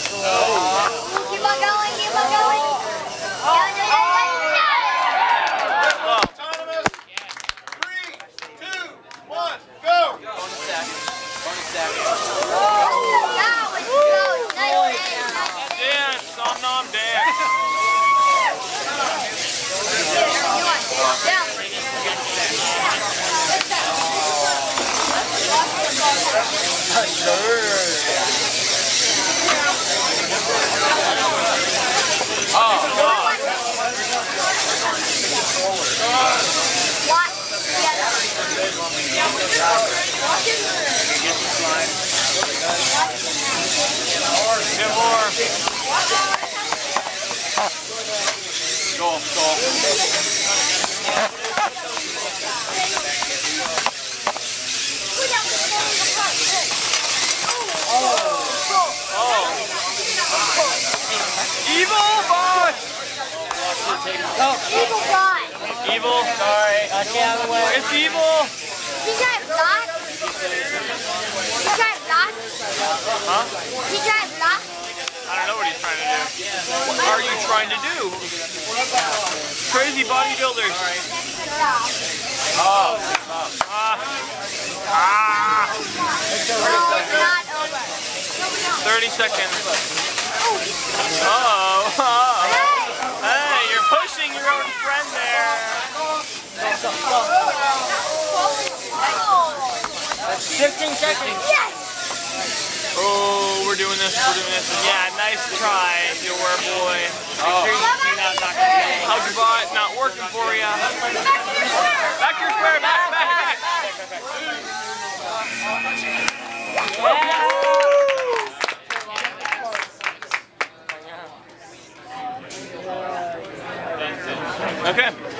Keep on going, keep on going. Autonomous. 3, 2, 1, go. Bonus stack. Bonus stack. Dance, nom nom dance. Get more. Go, Evil bot! Evil bot. Evil? Sorry. It's evil! He drive block. He drive block. Huh? He drive block. I don't know what he's trying to do. What are you trying to do? Crazy bodybuilders. Oh. 30 seconds. Uh-oh. Hey, you're pushing your own friend there. 15 seconds. Yes. Oh, we're doing this. Yeah, nice try, you were boy. How's your bot? Not working for you. Back to your square. Back. Okay.